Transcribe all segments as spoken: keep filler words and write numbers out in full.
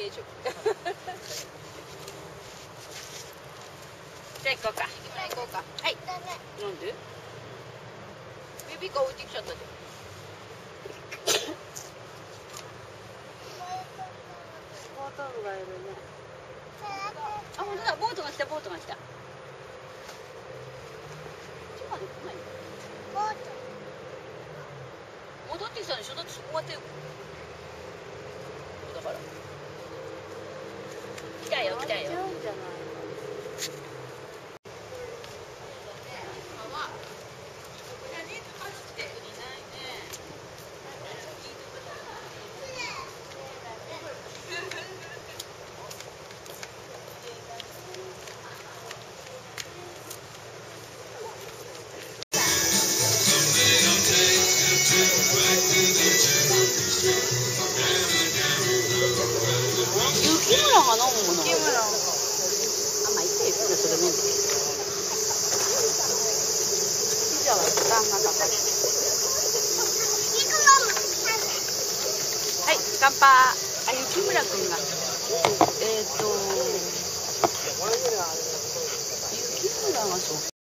大丈夫。じゃあ行こうか。行こうか。はい。なんで？ベビーカー置いてきちゃったで。ボート部がいるね。あ、本当だ。ボートが来た。ボートが来た。千葉で来ないの？ボート。戻ってきたでしょ。だってそこが手。だから。来たよ来たよ。雪村が飲むもの。雪村。あ、まあ、いいよ、それ飲んで。ピザは時間がかかる。はい、乾杯。あ、雪村くんが。えっと。雪村がそう。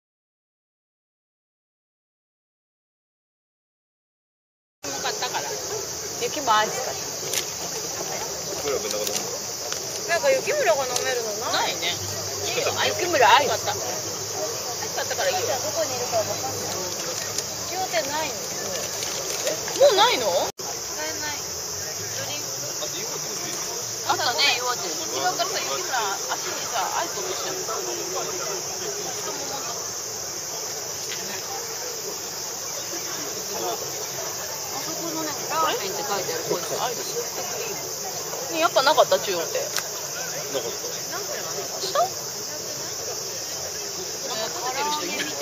買ったから。雪もアイス買った。なんか雪村が飲めるのないね。いいよ。あ、雪村アイス買った。アイス買ったからいいよ。どこにいるかわかんない。商店ないの。もうないの？使えない。ドリンク。あったね、岩手。今からさ、雪村足にさ、アイス落としてる。太ももの。あそこのね、ラーメンって書いてあるこいつアイス吸ってくれる。ね、やっぱなかった中央って。なかった。下？なんかかけてる人いない。